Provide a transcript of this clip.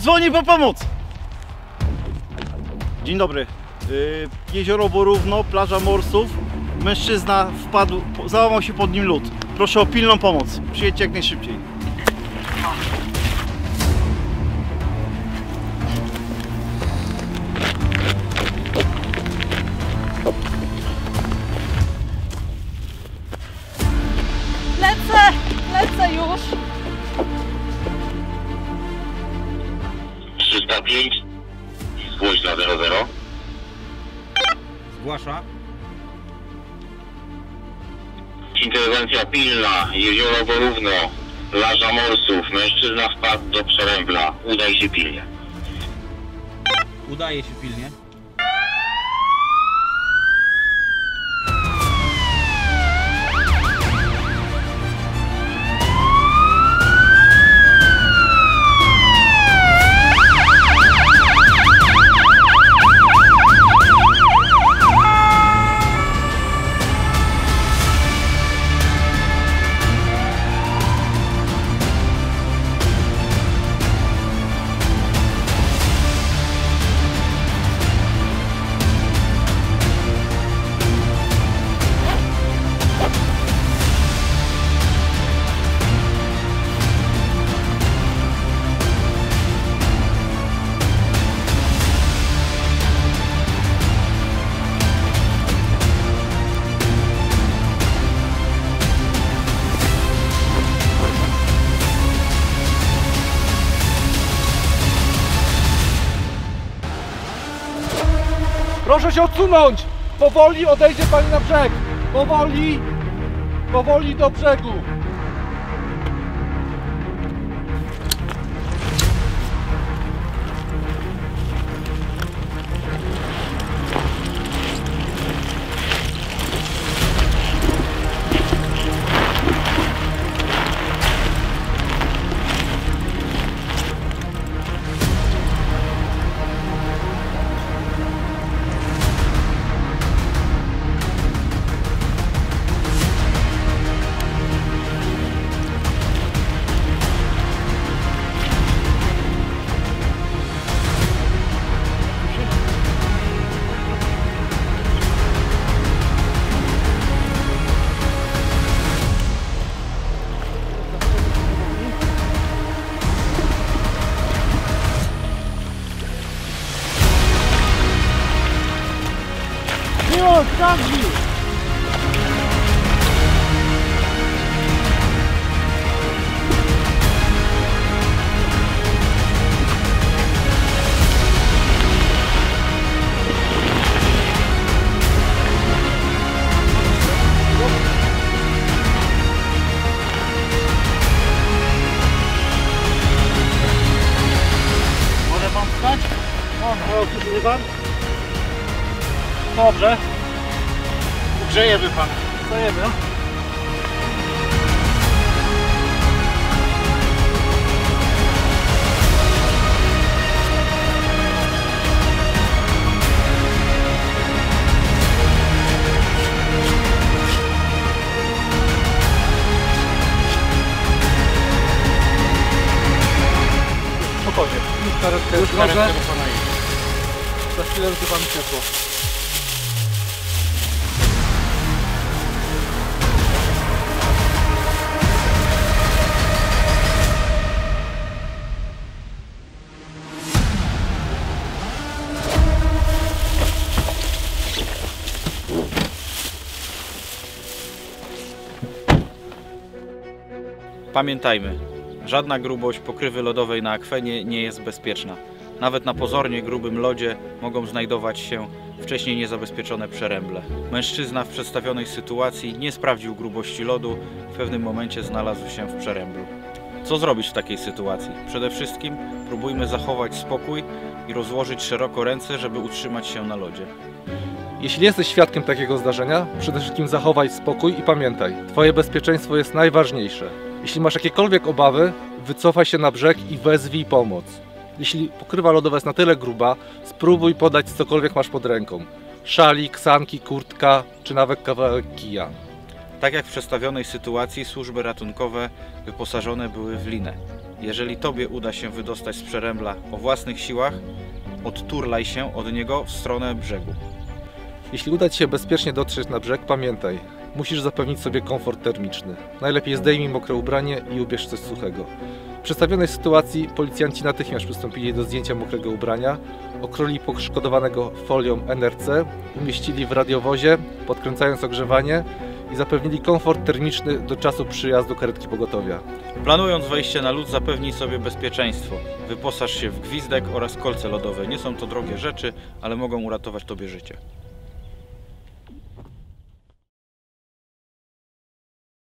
Dzwonię po pomoc! Dzień dobry. Jezioro Borówno, plaża Morsów. Mężczyzna wpadł, załamał się pod nim lód. Proszę o pilną pomoc. Przyjedźcie jak najszybciej. Lecę już. 305. Zgłoś na 00. Zgłasza. Interwencja pilna. Jezioro Borówno. Plaża Morsów. Mężczyzna wpadł do przerębla. Udaj się pilnie. Udaje się pilnie. Proszę się odsunąć! Powoli odejdzie pani na brzeg! Powoli! Powoli do brzegu! Miło, sprawdzi! Może pan wstać? O, słyszy pan? Dobrze. Grzejemy pan. Stajemy, no? Spokojnie. Już karetkę do pana jest. Za chwilę będzie panu ciepło. Pamiętajmy, żadna grubość pokrywy lodowej na akwenie nie jest bezpieczna. Nawet na pozornie grubym lodzie mogą znajdować się wcześniej niezabezpieczone przeręble. Mężczyzna w przedstawionej sytuacji nie sprawdził grubości lodu, w pewnym momencie znalazł się w przeręblu. Co zrobić w takiej sytuacji? Przede wszystkim próbujmy zachować spokój i rozłożyć szeroko ręce, żeby utrzymać się na lodzie. Jeśli jesteś świadkiem takiego zdarzenia, przede wszystkim zachowaj spokój i pamiętaj, twoje bezpieczeństwo jest najważniejsze. Jeśli masz jakiekolwiek obawy, wycofaj się na brzeg i wezwij pomoc. Jeśli pokrywa lodowa jest na tyle gruba, spróbuj podać cokolwiek masz pod ręką. Szalik, sanki, kurtka, czy nawet kawałek kija. Tak jak w przedstawionej sytuacji służby ratunkowe wyposażone były w linę. Jeżeli Tobie uda się wydostać z przerębla o własnych siłach, odturlaj się od niego w stronę brzegu. Jeśli uda Ci się bezpiecznie dotrzeć na brzeg, pamiętaj, musisz zapewnić sobie komfort termiczny. Najlepiej zdejmij mokre ubranie i ubierz coś suchego. W przedstawionej sytuacji policjanci natychmiast przystąpili do zdjęcia mokrego ubrania, okroili poszkodowanego folią NRC, umieścili w radiowozie, podkręcając ogrzewanie i zapewnili komfort termiczny do czasu przyjazdu karetki pogotowia. Planując wejście na lód, zapewnij sobie bezpieczeństwo. Wyposaż się w gwizdek oraz kolce lodowe. Nie są to drogie rzeczy, ale mogą uratować Tobie życie.